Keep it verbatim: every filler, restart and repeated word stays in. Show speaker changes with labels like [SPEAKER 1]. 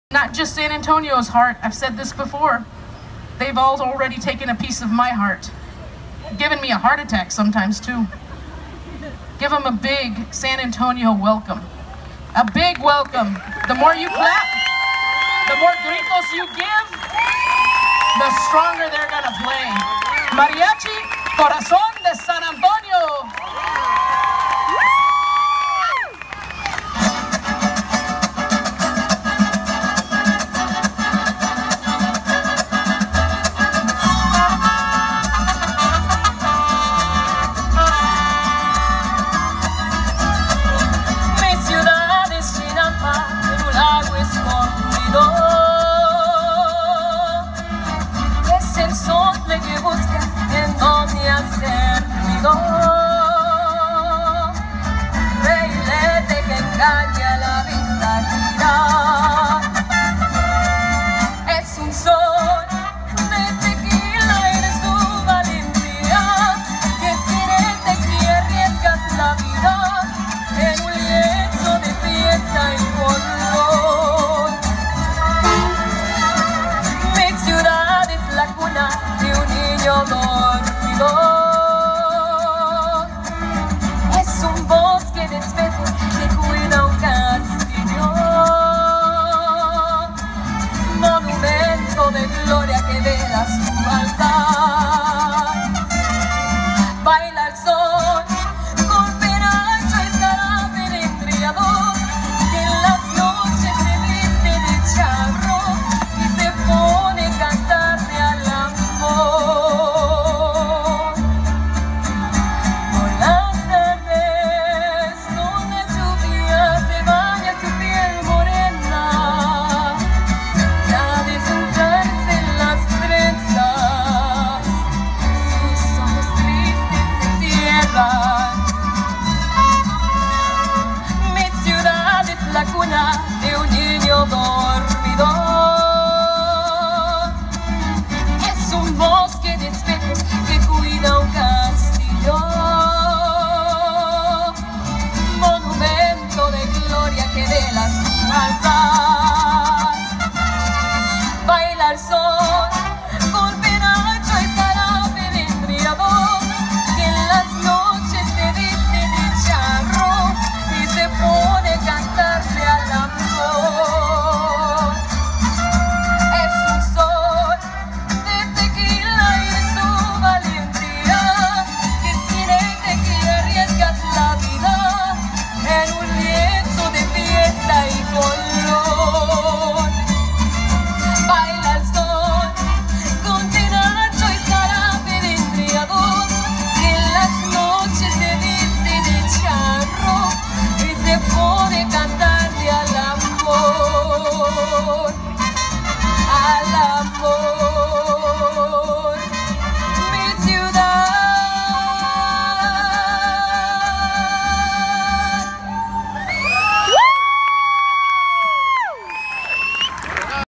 [SPEAKER 1] Not just San Antonio's heart, I've said this before. They've all already taken a piece of my heart. Given me a heart attack sometimes too. Give them a big San Antonio welcome. A big welcome. The more you clap, the more gritos you give, the stronger they're gonna play. Mariachi Corazón de San Antonio.
[SPEAKER 2] Es el sol que busca en donde hacer ruido, reilete que engaña la vista gira. Es un sol de tequila, eres tu valentía, que tiene que arriesgas la vida en un lienzo de fiesta y color. Mi ciudad es la cuna de un niño dormido.